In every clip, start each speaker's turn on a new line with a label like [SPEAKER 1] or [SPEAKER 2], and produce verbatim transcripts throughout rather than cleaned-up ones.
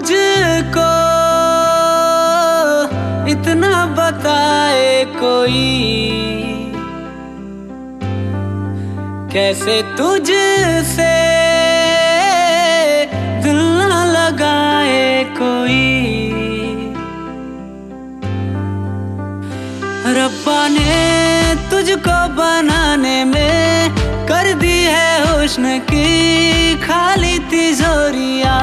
[SPEAKER 1] मुझको इतना बताए कोई, कैसे तुझसे दिल न लगाए कोई। रब्बा ने तुझको बनाने में कर दी है हुस्न की खाली तिजोरियां,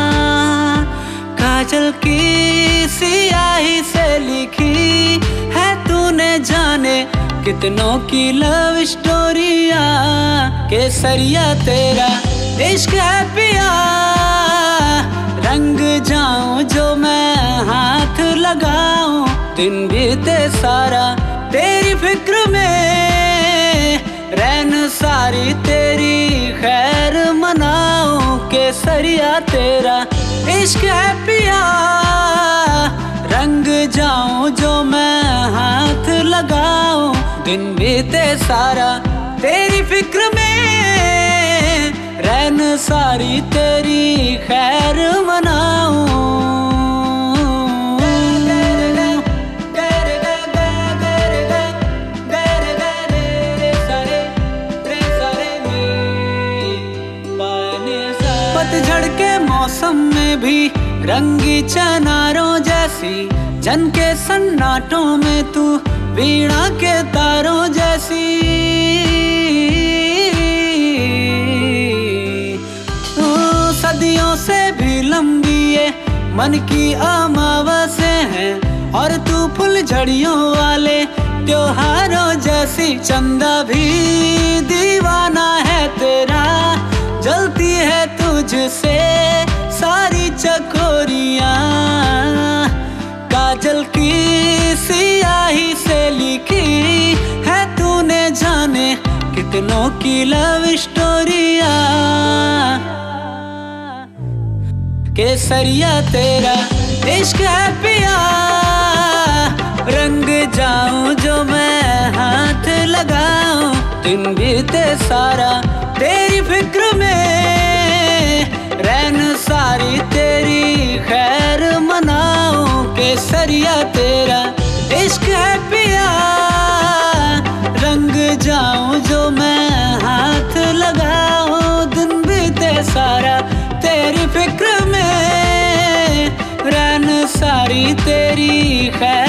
[SPEAKER 1] काजल की सियाही से लिखी है तूने जाने कितनों की लव स्टोरियां। केसरिया तेरा इश्क है पिया, रंग जाऊं जो मैं हाथ लगाऊं, दिन बीते सारा तेरी फिक्र में, रैन सारी तेरी खैर मनाऊं। केसरिया तेरा इश्क है पिया, रंग जाऊं जो मैं हाथ लगाऊं, दिन बीते सारा तेरी फिक्र में, रैन सारी तेरी खैर मनाऊं। पतझड़ के मौसम में भी रंगी चनारों जैसी, जन के सन्नाटों में तू वीणा के तारों जैसी। सदियों से भी लंबी ये मन की अमावस्याएं हैं, और तू फुलझड़ियों वाले त्योहारों जैसी। चंदा भी दीवाना है तेरा, जलती है तुझसे सारी चकोरियां, काजल की सियाही से लिखी है तूने जाने कितनों की लव स्टोरियां। केसरिया तेरा इश्क है पिया, रंग जाऊं जो मैं हाथ लगाऊं, दिन बीते सारा तेरी फिक्र में, रैन सारी तेरी खैर मनाऊं। केसरिया तेरा इश्क है पिया, रंग जाऊं जो मैं हाथ लगाऊं, दिन बीते सारा तेरी फिक्र में, रैन सारी तेरी खैर